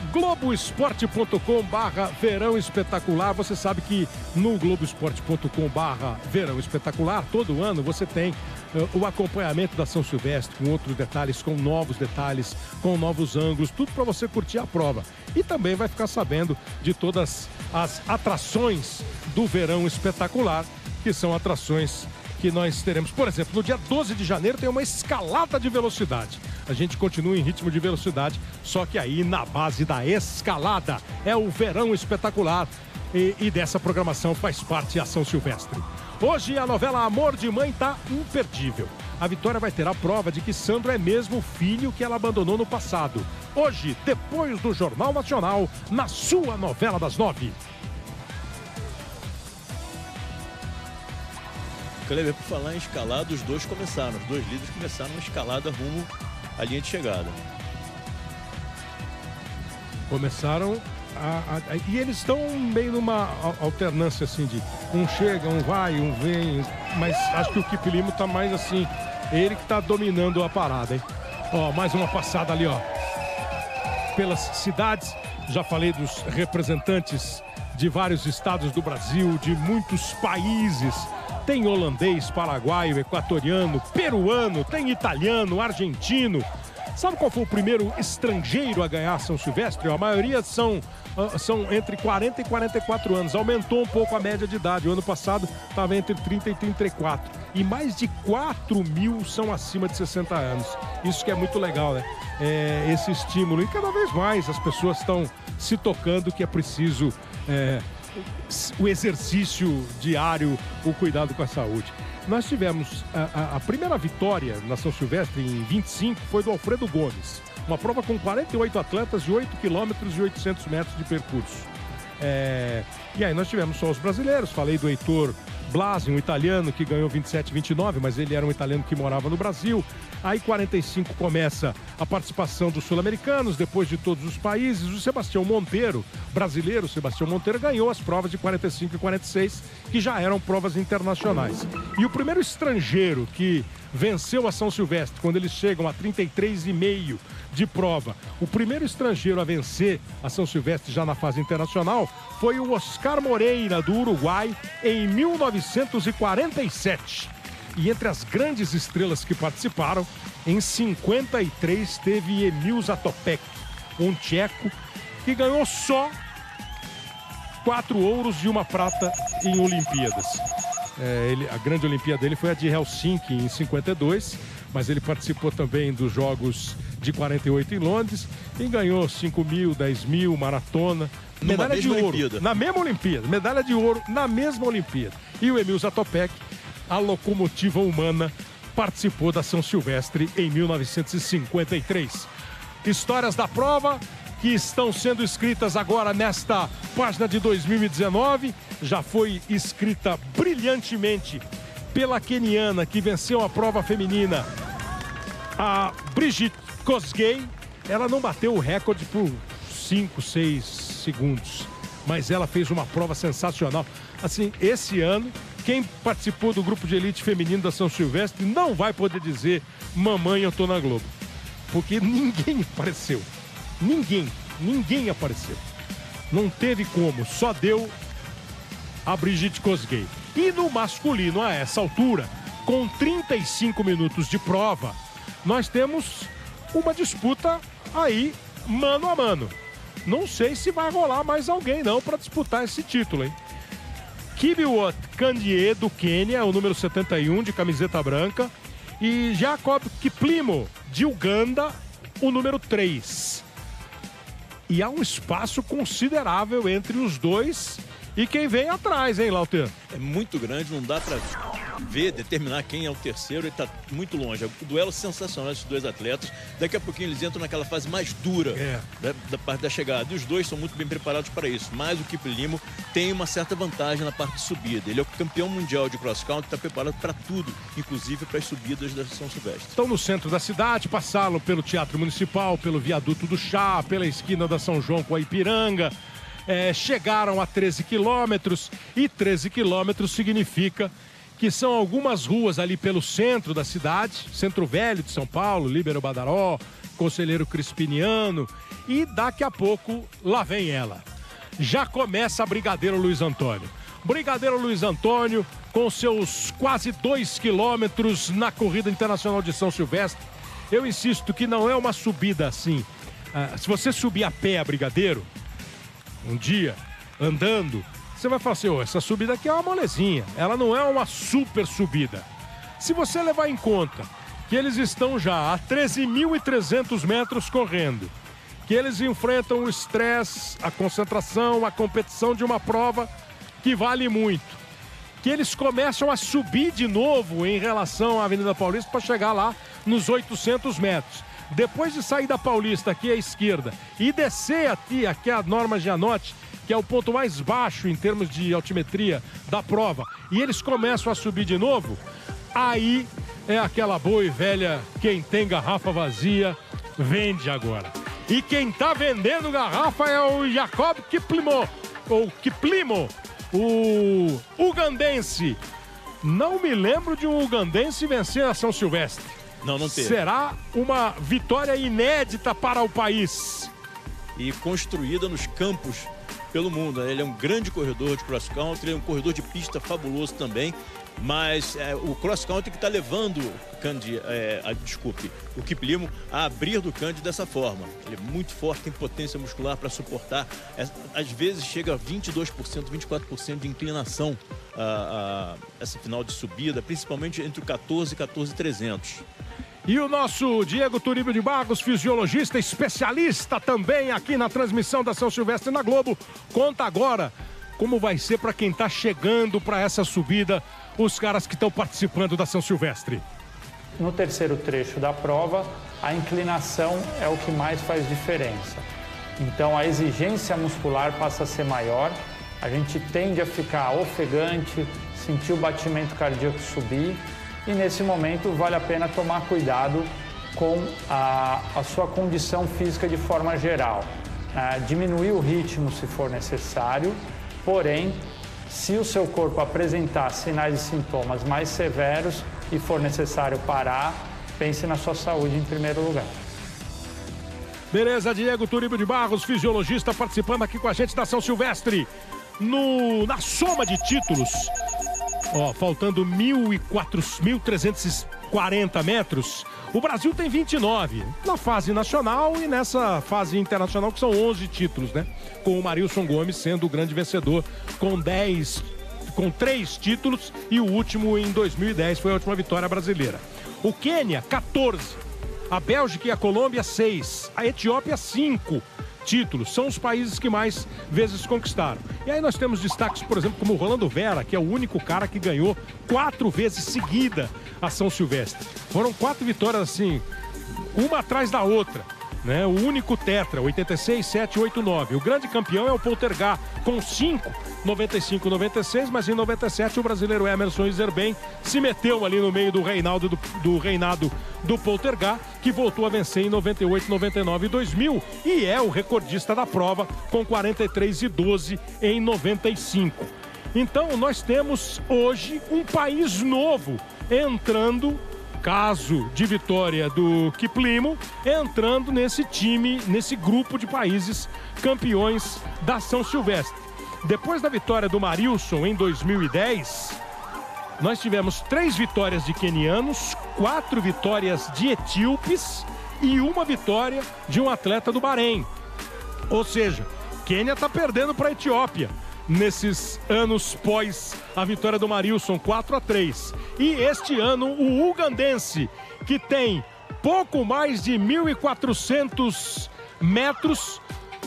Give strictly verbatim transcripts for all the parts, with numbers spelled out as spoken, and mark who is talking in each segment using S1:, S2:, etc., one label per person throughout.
S1: globo esporte ponto com barra verão espetacular. Você sabe que no globo esporte ponto com barra verão espetacular, todo ano você tem uh, o acompanhamento da São Silvestre, com outros detalhes, com novos detalhes, com novos ângulos, tudo para você curtir a prova. E também vai ficar sabendo de todas as atrações do verão espetacular, que são atrações que nós teremos. Por exemplo, no dia doze de janeiro tem uma escalada de velocidade. A gente continua em ritmo de velocidade, só que aí na base da escalada. É o verão espetacular e, e dessa programação faz parte a São Silvestre. Hoje a novela Amor de Mãe tá imperdível. A Vitória vai ter a prova de que Sandro é mesmo o filho que ela abandonou no passado. Hoje, depois do Jornal Nacional, na sua novela das nove.
S2: Kleber, por falar em escalada, os dois começaram, os dois líderes começaram uma escalada rumo à linha de chegada. Começaram
S1: a, a, e eles estão meio numa alternância assim de um chega, um vai, um vem, mas acho que o Kip Limo tá mais assim, ele que tá dominando a parada, hein? Ó, mais uma passada ali, ó, pelas cidades. Já falei dos representantes de vários estados do Brasil, de muitos países. Tem holandês, paraguaio, equatoriano, peruano, tem italiano, argentino. Sabe qual foi o primeiro estrangeiro a ganhar São Silvestre? A maioria são, uh, são entre quarenta e quarenta e quatro anos. Aumentou um pouco a média de idade. O ano passado estava entre trinta e trinta e quatro. E mais de quatro mil são acima de sessenta anos. Isso que é muito legal, né? É, esse estímulo. E cada vez mais as pessoas estão se tocando que é preciso... É, o exercício diário, o cuidado com a saúde. Nós tivemos a, a, a primeira vitória na São Silvestre em vinte e cinco foi do Alfredo Gomes. Uma prova com quarenta e oito atletas de oito quilômetros e oitocentos metros de percurso. É... E aí nós tivemos só os brasileiros. Falei do Heitor Blasi, um italiano que ganhou vinte e sete e vinte e nove, mas ele era um italiano que morava no Brasil. Aí quarenta e cinco começa a participação dos sul-americanos, depois de todos os países. O Sebastião Monteiro, brasileiro, Sebastião Monteiro, ganhou as provas de quarenta e cinco e quarenta e seis, que já eram provas internacionais. E o primeiro estrangeiro que venceu a São Silvestre, quando eles chegam a trinta e três e meio de prova, o primeiro estrangeiro a vencer a São Silvestre já na fase internacional foi o Oscar Moreira, do Uruguai, em mil novecentos e quarenta e sete. E entre as grandes estrelas que participaram, em cinquenta e três teve Emil Zatopek, um tcheco que ganhou só quatro ouros e uma prata em Olimpíadas. É, ele, a grande Olimpíada dele foi a de Helsinki em cinquenta e dois, mas ele participou também dos Jogos de quarenta e oito em Londres e ganhou cinco mil, dez mil, maratona, medalha de ouro Olimpíada. Na mesma Olimpíada, medalha de ouro na mesma Olimpíada. E o Emil Zatopek, a locomotiva humana, participou da São Silvestre em mil novecentos e cinquenta e três. Histórias da prova que estão sendo escritas agora nesta página de dois mil e dezenove. Já foi escrita brilhantemente pela queniana que venceu a prova feminina, a Brigitte Kosgei. Ela não bateu o recorde por cinco, seis segundos, mas ela fez uma prova sensacional. Assim, esse ano, quem participou do grupo de elite feminino da São Silvestre não vai poder dizer mamãe, eu tô na Globo, porque ninguém apareceu. Ninguém, ninguém apareceu. Não teve como, só deu a Brigitte Kosgei. E no masculino, a essa altura, com trinta e cinco minutos de prova, nós temos uma disputa aí, mano a mano. Não sei se vai rolar mais alguém não para disputar esse título, hein? Kibiwot Kandie, do Quênia, o número setenta e um, de camiseta branca. E Jacob Kiplimo, de Uganda, o número três. E há um espaço considerável entre os dois e quem vem atrás, hein, Lauter?
S2: É muito grande, não dá pra ver, determinar quem é o terceiro, ele tá muito longe. O duelo sensacional desses dois atletas. Daqui a pouquinho eles entram naquela fase mais dura é. da, da parte da chegada. E os dois são muito bem preparados para isso. Mas o Kip Limo tem uma certa vantagem na parte de subida. Ele é o campeão mundial de cross country, está preparado para tudo, inclusive para as subidas da São Silvestre.
S1: Estão no centro da cidade, passaram pelo Teatro Municipal, pelo Viaduto do Chá, pela esquina da São João com a Ipiranga. É, chegaram a treze quilômetros, e treze quilômetros significa que são algumas ruas ali pelo centro da cidade, Centro Velho de São Paulo, Líbero Badaró, Conselheiro Crispiniano, e daqui a pouco lá vem ela. Já começa a Brigadeiro Luiz Antônio. Brigadeiro Luiz Antônio, com seus quase dois quilômetros na Corrida Internacional de São Silvestre. Eu insisto que não é uma subida assim. Ah, se você subir a pé a Brigadeiro, um dia, andando, você vai falar assim, oh, essa subida aqui é uma molezinha, ela não é uma super subida. Se você levar em conta que eles estão já a treze mil e trezentos metros correndo, que eles enfrentam o estresse, a concentração, a competição de uma prova que vale muito, que eles começam a subir de novo em relação à Avenida Paulista para chegar lá nos oitocentos metros. Depois de sair da Paulista, aqui à esquerda, e descer aqui, aqui a Norma Gianotti, que é o ponto mais baixo em termos de altimetria da prova, e eles começam a subir de novo, aí é aquela boa e velha, quem tem garrafa vazia, vende agora. E quem tá vendendo garrafa é o Jacob Kiplimo, ou Kiplimo, o ugandense. Não me lembro de um ugandense vencer a São Silvestre.
S2: Não, não teve.
S1: Será uma vitória inédita para o país.
S2: E construída nos campos pelo mundo. Ele é um grande corredor de cross country, é um corredor de pista fabuloso também. Mas é, o cross country que está levando o Candy, é, a, desculpe, o Kiplimo a abrir do Candy dessa forma. Ele é muito forte, tem potência muscular para suportar. É, às vezes chega a vinte e dois por cento, vinte e quatro por cento de inclinação a, a essa final de subida, principalmente entre o quatorze e quatorze mil e trezentos.
S1: E o nosso Diego Turíbio de Barros, fisiologista, especialista também aqui na transmissão da São Silvestre na Globo, conta agora como vai ser para quem está chegando para essa subida, os caras que estão participando da São Silvestre.
S3: No terceiro trecho da prova, a inclinação é o que mais faz diferença. Então a exigência muscular passa a ser maior, a gente tende a ficar ofegante, sentir o batimento cardíaco subir, e nesse momento vale a pena tomar cuidado com a, a sua condição física de forma geral. Ah, diminuir o ritmo se for necessário, porém, se o seu corpo apresentar sinais e sintomas mais severos e for necessário parar, pense na sua saúde em primeiro lugar.
S1: Beleza, Diego Turíbio de Barros, fisiologista, participando aqui com a gente da São Silvestre. No, na soma de títulos, ó, faltando mil trezentos e quarenta metros, o Brasil tem vinte e nove na fase nacional e nessa fase internacional, que são onze títulos, né? Com o Marilson Gomes sendo o grande vencedor com dez, com três títulos, e o último em dois mil e dez foi a última vitória brasileira. O Quênia, quatorze. A Bélgica e a Colômbia, seis. A Etiópia, cinco títulos. São os países que mais vezes conquistaram. E aí nós temos destaques, por exemplo, como o Rolando Vera, que é o único cara que ganhou quatro vezes seguida a São Silvestre. Foram quatro vitórias assim, uma atrás da outra, né? O único tetra, oitenta e seis, sete, oito, nove. O grande campeão é o Poltergar, com cinco, noventa e cinco, noventa e seis, mas em noventa e sete o brasileiro Emerson Iserben se meteu ali no meio do reinado do, do reinado do Poltergar, que voltou a vencer em noventa e oito, noventa e nove e dois mil, e é o recordista da prova com quarenta e três e doze em noventa e cinco. Então nós temos hoje um país novo entrando, caso de vitória do Kiplimo, entrando nesse time, nesse grupo de países campeões da São Silvestre. Depois da vitória do Marilson em dois mil e dez, nós tivemos três vitórias de quenianos, quatro vitórias de etíopes e uma vitória de um atleta do Bahrein. Ou seja, Quênia está perdendo para a Etiópia nesses anos pós a vitória do Marilson, quatro a três. E este ano o ugandense, que tem pouco mais de mil e quatrocentos metros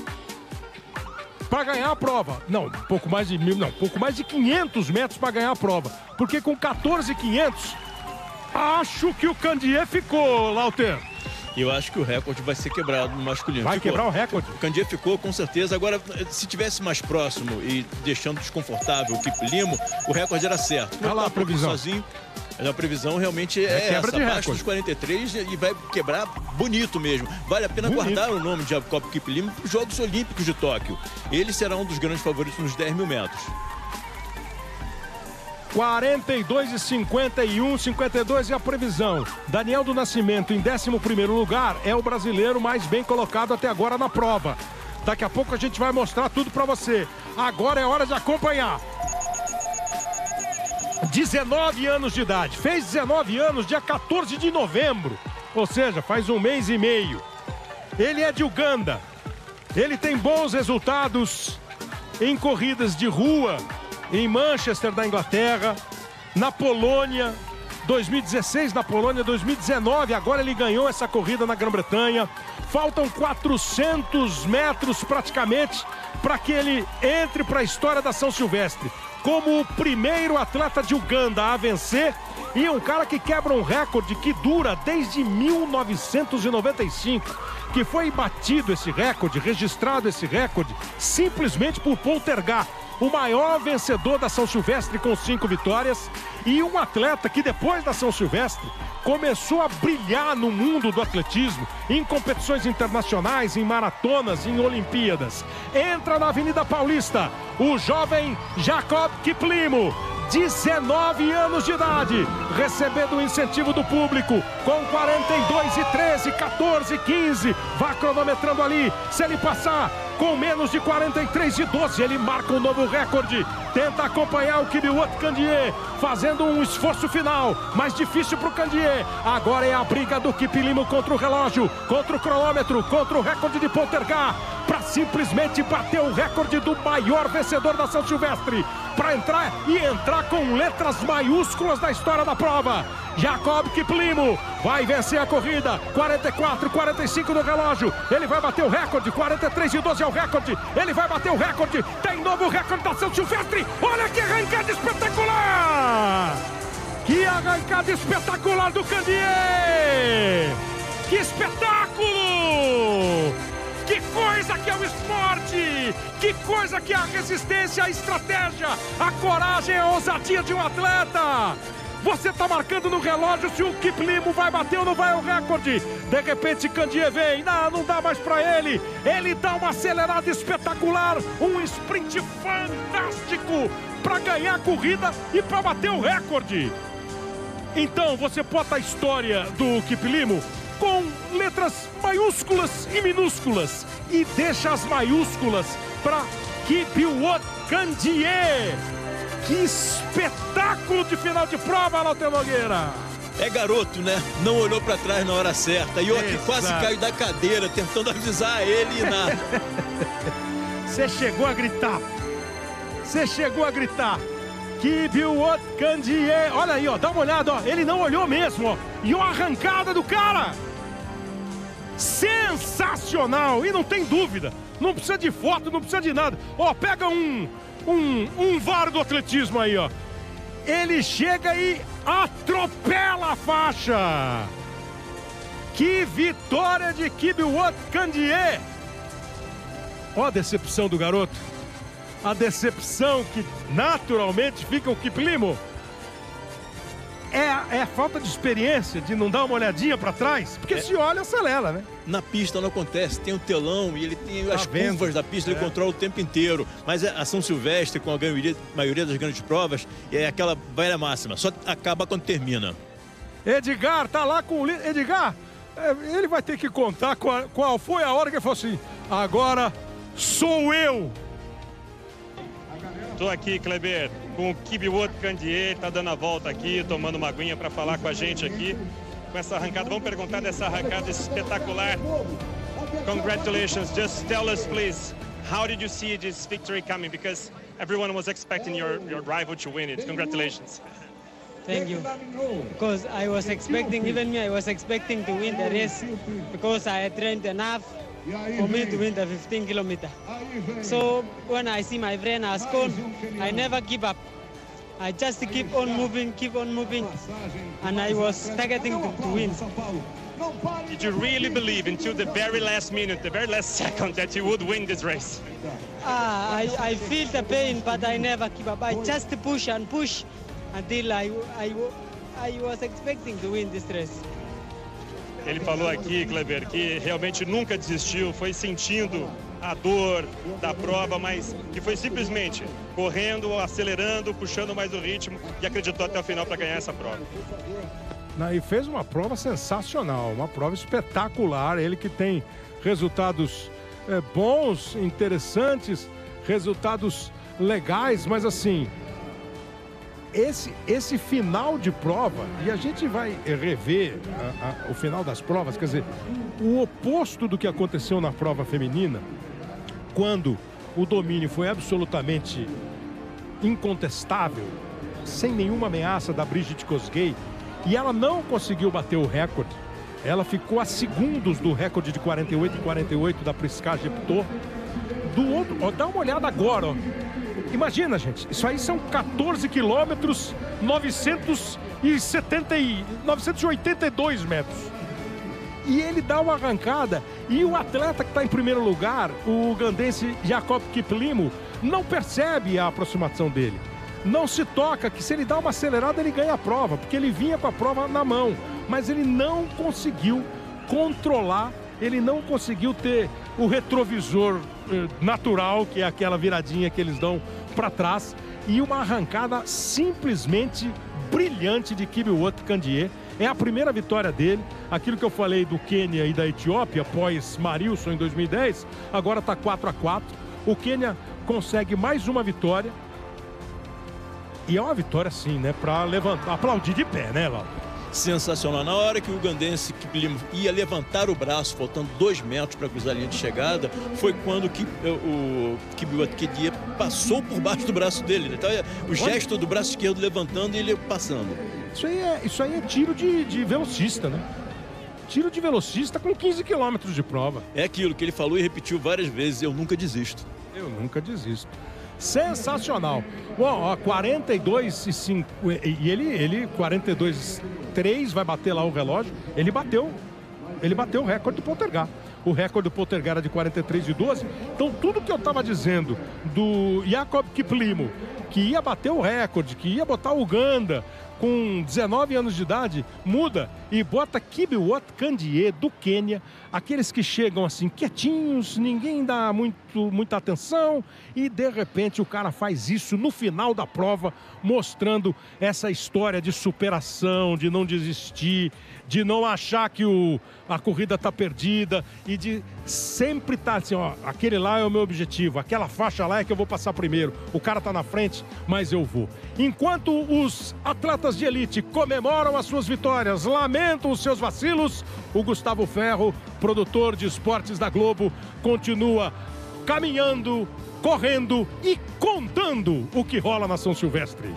S1: para ganhar a prova. Não, pouco mais de mil, não, pouco mais de quinhentos metros para ganhar a prova. Porque com quatorze mil e quinhentos, acho que o Candier ficou, Lauter.
S2: Eu acho que o recorde vai ser quebrado no masculino.
S1: Vai
S2: ficou.
S1: quebrar o recorde?
S2: O Candier ficou, com certeza. Agora, se tivesse mais próximo e deixando desconfortável o Kiplimo, o recorde era certo.
S1: Olha lá a previsão.
S2: Sozinho, a previsão realmente é,
S1: é quebra
S2: essa,
S1: de
S2: abaixo
S1: recorde.
S2: dos quarenta e três, e vai quebrar bonito mesmo. Vale a pena bonito. Guardar o nome de Jacob Kiplimo para os Jogos Olímpicos de Tóquio. Ele será um dos grandes favoritos nos dez mil metros.
S1: quarenta e dois e cinquenta e um, cinquenta e dois é a previsão. Daniel do Nascimento em décimo primeiro lugar é o brasileiro mais bem colocado até agora na prova. Daqui a pouco a gente vai mostrar tudo para você. Agora é hora de acompanhar. dezenove anos de idade, fez dezenove anos dia quatorze de novembro, ou seja, faz um mês e meio. Ele é de Uganda, ele tem bons resultados em corridas de rua, em Manchester, na Inglaterra, na Polônia, dois mil e dezesseis na Polônia, dois mil e dezenove, agora ele ganhou essa corrida na Grã-Bretanha. Faltam quatrocentos metros praticamente para que ele entre para a história da São Silvestre como o primeiro atleta de Uganda a vencer e um cara que quebra um recorde que dura desde mil novecentos e noventa e cinco, que foi batido esse recorde, registrado esse recorde, simplesmente por Poltergar, o maior vencedor da São Silvestre com cinco vitórias, e um atleta que depois da São Silvestre começou a brilhar no mundo do atletismo, em competições internacionais, em maratonas, em Olimpíadas. Entra na Avenida Paulista, o jovem Jacob Kiplimo, dezenove anos de idade, recebendo o incentivo do público, com quarenta e dois e treze, quatorze, quinze, vai cronometrando ali, se ele passar com menos de quarenta e três e doze, ele marca um novo recorde, tenta acompanhar o Kibiwot Kandie, fazendo um esforço final, mais difícil para o Kandie. Agora é a briga do Kiplimo contra o relógio, contra o cronômetro, contra o recorde de Poltergar, para simplesmente bater o recorde do maior vencedor da São Silvestre, para entrar e entrar com letras maiúsculas da história da prova. Jacob Kiplimo vai vencer a corrida, quarenta e quatro, quarenta e cinco no relógio, ele vai bater o recorde, quarenta e três e doze é o recorde, ele vai bater o recorde, tem novo recorde da São Silvestre, olha que arrancada espetacular! Que arrancada espetacular do Kandie! Que espetáculo! Que coisa que é o esporte! Que coisa que é a resistência, a estratégia, a coragem, a ousadia de um atleta! Você está marcando no relógio se o Kiplimo vai bater ou não vai o recorde. De repente, Kandie vem. Não, não dá mais para ele. Ele dá uma acelerada espetacular. Um sprint fantástico para ganhar a corrida e para bater o recorde. Então, você bota a história do Kiplimo com letras maiúsculas e minúsculas. E deixa as maiúsculas para Kibiwot Kandie. Que espetáculo de final de prova, Lauter Nogueira!
S2: É garoto, né? Não olhou para trás na hora certa. E eu aqui quase caio da cadeira, tentando avisar ele e nada.
S1: Você chegou a gritar. Você chegou a gritar. Kibiwot Kandie. Olha aí, ó. Dá uma olhada, ó. Ele não olhou mesmo, ó. E a arrancada do cara. Sensacional. E não tem dúvida. Não precisa de foto, não precisa de nada. Ó, pega um... Um, um V A R do atletismo aí, ó. Ele chega e atropela a faixa. Que vitória de Kibiwot Kandie. Ó a decepção do garoto. A decepção que naturalmente fica o Kiplimo. É, é a falta de experiência, de não dar uma olhadinha para trás. Porque é. Se olha, acelera, né?
S2: Na pista não acontece, tem o telão e ele tem tá as vendo. curvas da pista, ele é. controla o tempo inteiro. Mas a São Silvestre, com a maioria, maioria das grandes provas, é aquela velha máxima, só acaba quando termina.
S1: Edgar tá lá com o... Edgar, ele vai ter que contar qual, qual foi a hora que ele falou assim, agora sou eu.
S4: Estou aqui, Kleber, com o Kibiwot Kandie, tá dando a volta aqui, tomando uma aguinha para falar com a gente aqui. Com essa arrancada, vamos perguntar dessa arrancada espetacular. Congratulations, just tell us please, how did you see this victory coming? Because everyone was expecting your, your rival to win it. Congratulations.
S5: Thank you. Because I was expecting, even me, I was expecting to win the race because I had trained enough for me to win the fifteen kilometer. So when I see my friend Ascon, I never give up. I just keep on moving, keep on moving, and I was targeting to, to win.
S4: Did you really believe until the very last minute, the very last second, that you would win this race?
S5: Ah, I, I feel the pain, but I never give up. I just push and push until I, I, I was expecting to win this race.
S4: Ele falou aqui, Kleber, que realmente nunca desistiu, foi sentindo a dor da prova, mas que foi simplesmente correndo, acelerando, puxando mais o ritmo e acreditou até o final para ganhar essa prova.
S1: E fez uma prova sensacional, uma prova espetacular. Ele que tem resultados é, bons, interessantes, resultados legais, mas assim, esse, esse final de prova, e a gente vai rever a, a, o final das provas, quer dizer, o oposto do que aconteceu na prova feminina, quando o domínio foi absolutamente incontestável, sem nenhuma ameaça da Brigid Kosgei, e ela não conseguiu bater o recorde. Ela ficou a segundos do recorde de quarenta e oito e quarenta e oito da Prisca Geptor. Do outro, ó, dá uma olhada agora, ó. Imagina, gente, isso aí são quatorze quilômetros, novecentos e setenta e novecentos e oitenta e dois metros. E ele dá uma arrancada, e o atleta que está em primeiro lugar, o ugandense Jacob Kiplimo, não percebe a aproximação dele. Não se toca que se ele dá uma acelerada ele ganha a prova, porque ele vinha com a prova na mão, mas ele não conseguiu controlar, ele não conseguiu ter o retrovisor eh, natural, que é aquela viradinha que eles dão para trás, e uma arrancada simplesmente brilhante de Kibiwott Kandie. É a primeira vitória dele, aquilo que eu falei do Quênia e da Etiópia, após Marilson em dois mil e dez, agora está quatro a quatro. O Quênia consegue mais uma vitória. E é uma vitória, sim, né? Para levantar, aplaudir de pé, né, Lau?
S2: Sensacional. Na hora que o ugandense Kiplimo ia levantar o braço, faltando dois metros para cruzar a linha de chegada, foi quando o Kibiwott Kandie passou por baixo do braço dele, né? Então, o gesto do braço esquerdo levantando e ele passando.
S1: Isso aí é, isso aí é tiro de, de velocista, né? Tiro de velocista com quinze quilômetros de prova.
S2: É aquilo que ele falou e repetiu várias vezes: eu nunca desisto.
S1: Eu nunca desisto. Sensacional. Bom, ó, quarenta e dois e cinco. E ele, ele quarenta e dois e três, vai bater lá o relógio. Ele bateu. Ele bateu o recorde do Poltergar. O recorde do Poltergar era de quarenta e três e doze. Então, tudo que eu estava dizendo do Jacob Kiplimo, que ia bater o recorde, que ia botar o Uganda com dezenove anos de idade, muda e bota Kibiwott Kandie do Quênia, aqueles que chegam assim quietinhos, ninguém dá muito, muita atenção, e de repente o cara faz isso no final da prova, mostrando essa história de superação, de não desistir, de não achar que o, a corrida está perdida e de sempre estar tá assim, ó, aquele lá é o meu objetivo, aquela faixa lá é que eu vou passar primeiro, o cara está na frente, mas eu vou. Enquanto os atletas de elite comemoram as suas vitórias, lamentam os seus vacilos, o Gustavo Ferro, produtor de esportes da Globo, continua caminhando, correndo e contando o que rola na São Silvestre.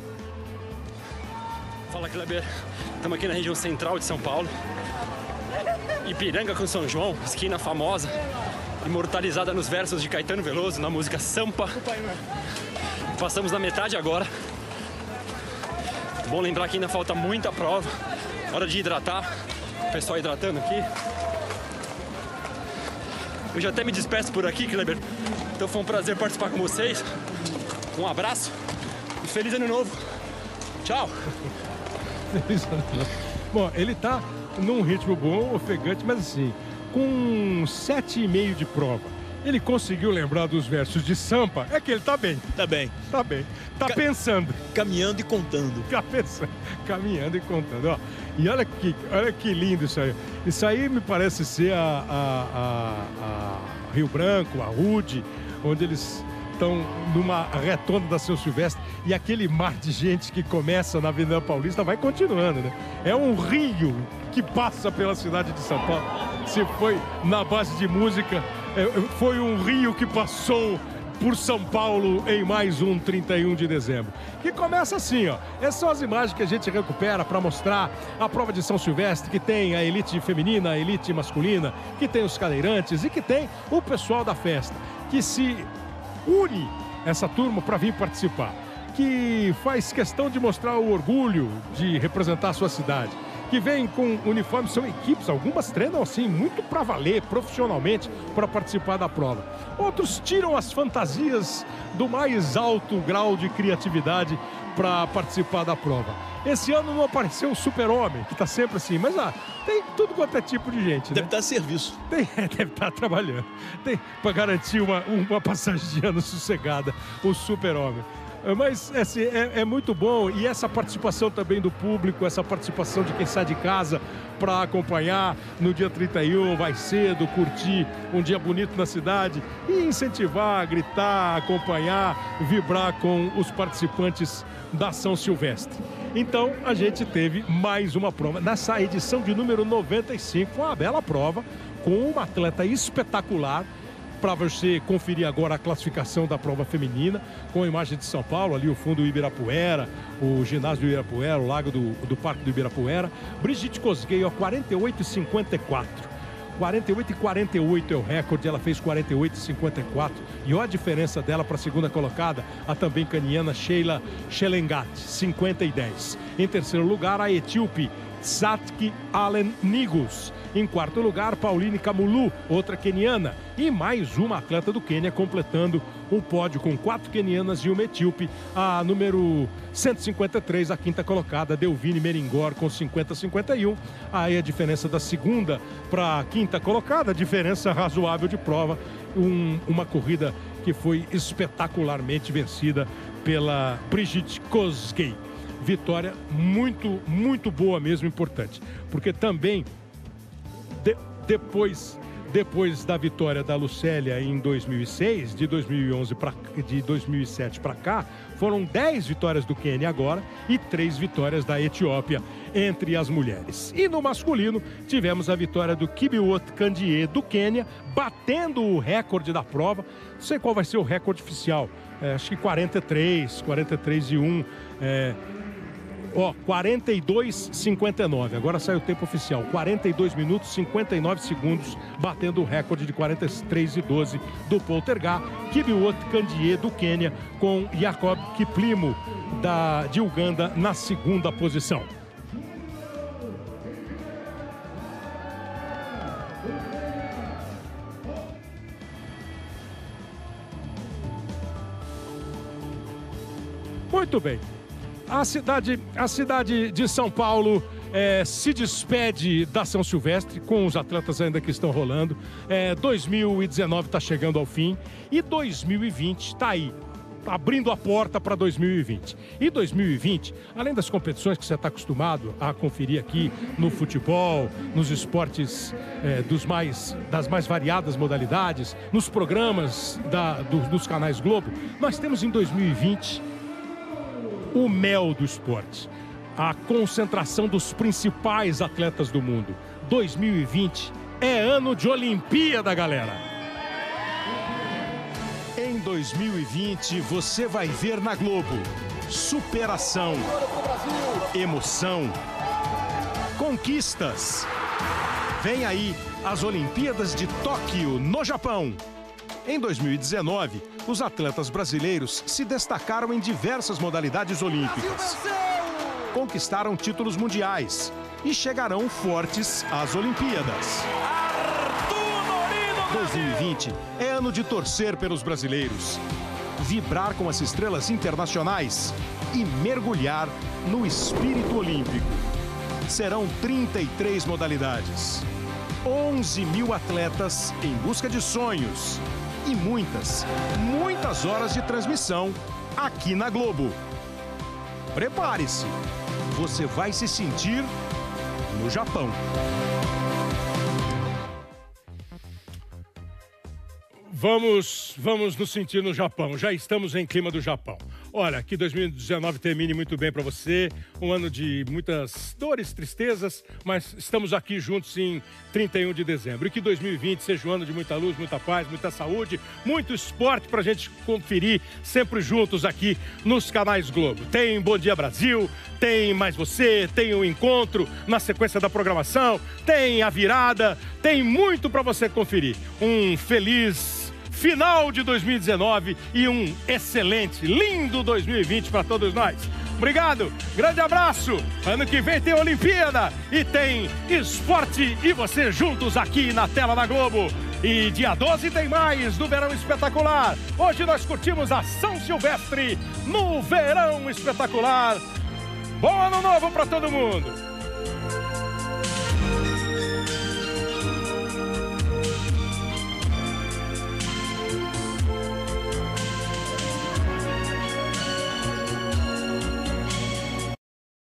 S6: Fala, Kleber. Estamos aqui na região central de São Paulo. Ipiranga com São João, esquina famosa, imortalizada nos versos de Caetano Veloso, na música Sampa. Passamos da metade agora. Bom lembrar que ainda falta muita prova. Hora de hidratar. O pessoal hidratando aqui. Eu já até me despeço por aqui, Kleber. Então foi um prazer participar com vocês. Um abraço e feliz ano novo. Tchau.
S1: Feliz ano novo. Bom, ele tá num ritmo bom, ofegante, mas assim, com sete e meio de prova. Ele conseguiu lembrar dos versos de Sampa, é que ele tá bem.
S2: Tá bem.
S1: Tá bem. Tá
S2: Ca
S1: pensando.
S2: Caminhando e contando.
S1: Tá pensando. Caminhando e contando. Ó, e olha que, olha que lindo isso aí. Isso aí me parece ser a, a, a, a Rio Branco, a Rude, onde eles estão numa retona da São Silvestre, e aquele mar de gente que começa na Avenida Paulista vai continuando, né? É um rio que passa pela cidade de São Paulo. Se foi na base de música, foi um rio que passou por São Paulo em mais um trinta e um de dezembro. Que começa assim, ó. Essas são as imagens que a gente recupera para mostrar a prova de São Silvestre, que tem a elite feminina, a elite masculina, que tem os cadeirantes e que tem o pessoal da festa, que se une essa turma para vir participar, que faz questão de mostrar o orgulho de representar a sua cidade, que vêm com uniformes, são equipes, algumas treinam assim, muito para valer, profissionalmente, para participar da prova. Outros tiram as fantasias do mais alto grau de criatividade para participar da prova. Esse ano não apareceu o Super-Homem, que está sempre assim, mas ah, tem tudo quanto é tipo de gente,
S2: Deve
S1: né?
S2: estar a serviço.
S1: Tem, deve estar trabalhando. Tem para garantir uma, uma passagem de ano sossegada, o Super-Homem. Mas assim, é, é muito bom, e essa participação também do público, essa participação de quem sai de casa para acompanhar no dia trinta e um, vai cedo, curtir um dia bonito na cidade e incentivar, gritar, acompanhar, vibrar com os participantes da São Silvestre. Então a gente teve mais uma prova nessa edição de número noventa e cinco, uma bela prova com uma atleta espetacular. Para você conferir agora a classificação da prova feminina, com a imagem de São Paulo, ali o fundo do Ibirapuera, o ginásio do Ibirapuera, o lago do, do Parque do Ibirapuera. Brigitte Kosgei, ó, quarenta e oito e cinquenta e quatro. quarenta e oito e quarenta e oito é o recorde, ela fez quarenta e oito e cinquenta e quatro. E olha a diferença dela para a segunda colocada, a também caniana Sheila Shelengat, cinquenta e dez. Em terceiro lugar, a etíope Satki Allen Nigus. Em quarto lugar, Pauline Kamulu, outra queniana. E mais uma atleta do Quênia completando um pódio com quatro quenianas e uma etíope. A número cento e cinquenta e três, a quinta colocada, Delvine Meringor, com cinquenta a cinquenta e um. Aí a diferença da segunda para a quinta colocada, diferença razoável de prova. Um, uma corrida que foi espetacularmente vencida pela Brigitte Kosgei. Vitória muito, muito boa mesmo, importante. Porque também, de, depois, depois da vitória da Lucélia em dois mil e seis, de dois mil e onze pra, de dois mil e sete para cá, foram dez vitórias do Quênia agora e três vitórias da Etiópia entre as mulheres. E no masculino, tivemos a vitória do Kibiwot Kandie do Quênia, batendo o recorde da prova. Não sei qual vai ser o recorde oficial, é, acho que quarenta e três, quarenta e três e um, é, Ó, quarenta e dois e cinquenta e nove, agora sai o tempo oficial, quarenta e dois minutos e cinquenta e nove segundos, batendo o recorde de quarenta e três e doze do Poltergar. Kibiwot Kandie do Quênia, com Jacob Kiplimo da, de Uganda na segunda posição. Muito bem. A cidade, a cidade de São Paulo é, se despede da São Silvestre, com os atletas ainda que estão rolando. É, dois mil e dezenove está chegando ao fim e dois mil e vinte está aí, abrindo a porta para dois mil e vinte. E dois mil e vinte, além das competições que você está acostumado a conferir aqui no futebol, nos esportes é, dos mais, das mais variadas modalidades, nos programas da, do, dos canais Globo, nós temos em dois mil e vinte... o mel do esporte, a concentração dos principais atletas do mundo. dois mil e vinte é ano de Olimpíada, galera. Em dois mil e vinte, você vai ver na Globo superação, emoção, conquistas. Vem aí as Olimpíadas de Tóquio, no Japão. Em dois mil e dezenove, os atletas brasileiros se destacaram em diversas modalidades olímpicas. Conquistaram títulos mundiais e chegarão fortes às Olimpíadas. dois mil e vinte é ano de torcer pelos brasileiros, vibrar com as estrelas internacionais e mergulhar no espírito olímpico. Serão trinta e três modalidades, onze mil atletas em busca de sonhos. E muitas, muitas horas de transmissão aqui na Globo. Prepare-se, você vai se sentir no Japão. Vamos, vamos nos sentir no Japão. Já estamos em clima do Japão. Olha, que dois mil e dezenove termine muito bem para você. Um ano de muitas dores, tristezas, mas estamos aqui juntos em trinta e um de dezembro. E que dois mil e vinte seja um ano de muita luz, muita paz, muita saúde, muito esporte para a gente conferir sempre juntos aqui nos canais Globo. Tem Bom Dia Brasil, tem Mais Você, tem o Encontro na sequência da programação, tem a virada, tem muito para você conferir. Um feliz final de dois mil e dezenove e um excelente, lindo dois mil e vinte para todos nós. Obrigado, grande abraço. Ano que vem tem Olimpíada e tem esporte e você juntos aqui na tela da Globo. E dia doze tem mais do Verão Espetacular. Hoje nós curtimos a São Silvestre no Verão Espetacular. Bom ano novo para todo mundo.